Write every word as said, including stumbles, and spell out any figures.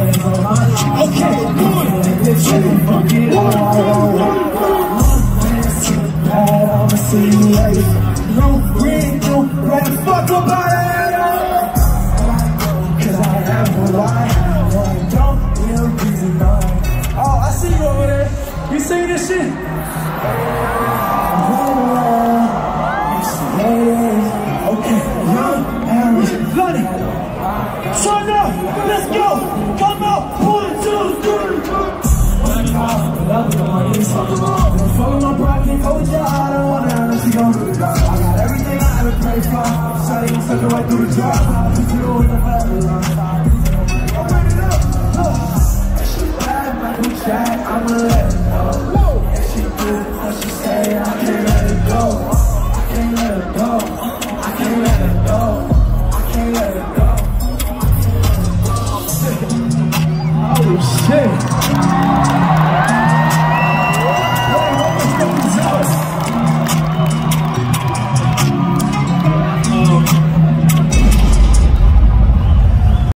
Okay, good. Fuck it all. I'ma see you later. No ring, no red. Fuck about it. Cause I have no life. Don't feel reason none. Oh, I see you over there. You sing this shit? Okay, young Aaron, Bloody. Turn up, let's go. Come out, one, two, three. Follow my pride, can't hold your eye. I don't wanna let you go. I got everything I ever prayed for. Shawty gon' suck it right through the drive. I'll put you in the forever long time. I'll bring it up. And she bad, Michael Jack, I'ma let her know. And she good, what she say, I can't let it go. I can't let her go. I can't let her go. I can't let her go. Oh shit.